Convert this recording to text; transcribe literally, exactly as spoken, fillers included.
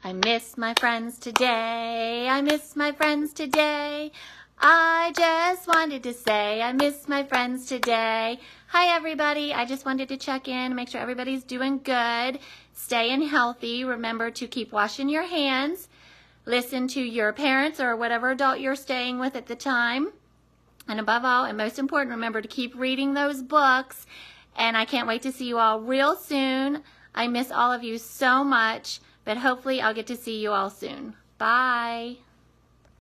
I miss my friends today. I miss my friends today. I just wanted to say I miss my friends today. Hi, everybody. I just wanted to check in, make sure everybody's doing good, staying healthy. Remember to keep washing your hands. Listen to your parents or whatever adult you're staying with at the time. And above all, and most important, remember to keep reading those books. And I can't wait to see you all real soon. I miss all of you so much, but hopefully I'll get to see you all soon. Bye.